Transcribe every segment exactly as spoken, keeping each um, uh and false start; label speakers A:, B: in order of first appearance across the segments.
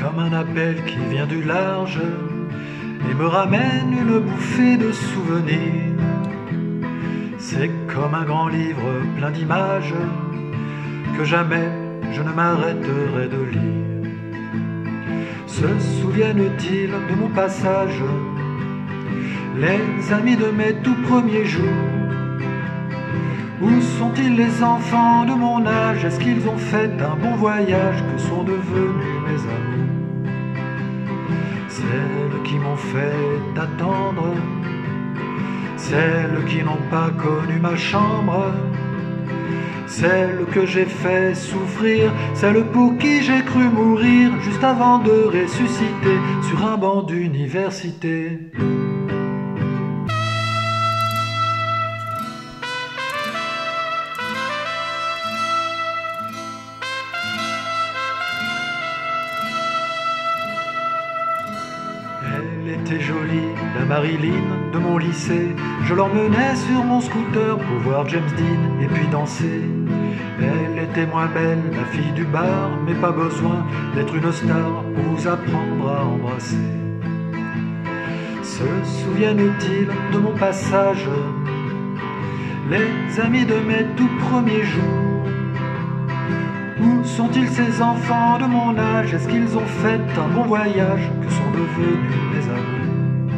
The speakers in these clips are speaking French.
A: comme un appel qui vient du large et me ramène une bouffée de souvenirs. C'est comme un grand livre plein d'images que jamais je ne m'arrêterai de lire. Se souviennent-ils de mon passage, les amis de mes tout premiers jours? Où sont-ils les enfants de mon âge? Est-ce qu'ils ont fait un bon voyage? Que sont devenus mes amours? Celles qui m'ont fait attendre, celles qui n'ont pas connu ma chambre, celles que j'ai fait souffrir, celles pour qui j'ai cru mourir juste avant de ressusciter sur un banc d'université. Elle était jolie, la Marilyn de mon lycée. Je l'emmenais sur mon scooter pour voir James Dean et puis danser. Elle était moins belle, la fille du bar, mais pas besoin d'être une star pour vous apprendre à embrasser. Se souviennent-ils de mon passage, les amis de mes tout premiers jours? Où sont-ils ces enfants de mon âge? Est-ce qu'ils ont fait un bon voyage? Que sont devenus mes amours?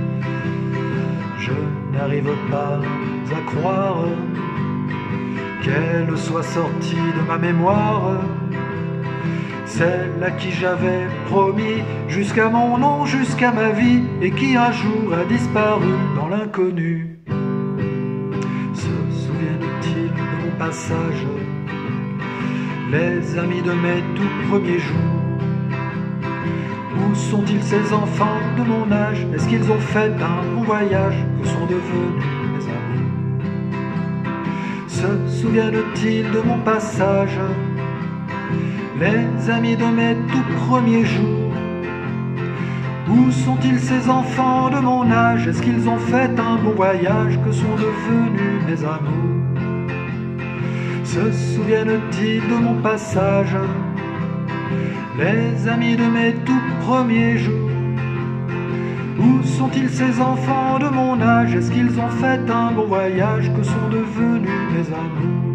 A: Je n'arrive pas à croire qu'elle soit sortie de ma mémoire, celle à qui j'avais promis jusqu'à mon nom, jusqu'à ma vie, et qui un jour a disparu dans l'inconnu. Se souviennent-ils de mon passage, les amis de mes tout premiers jours? Où sont-ils ces enfants de mon âge? Est-ce qu'ils ont fait un bon voyage? Que sont devenus mes amours? Se souviennent-ils de mon passage, les amis de mes tout premiers jours? Où sont-ils ces enfants de mon âge? Est-ce qu'ils ont fait un bon voyage? Que sont devenus mes amours? Se souviennent-ils de mon passage, les amis de mes tout premiers jours? Où sont-ils ces enfants de mon âge? Est-ce qu'ils ont fait un bon voyage? Que sont devenus mes amours?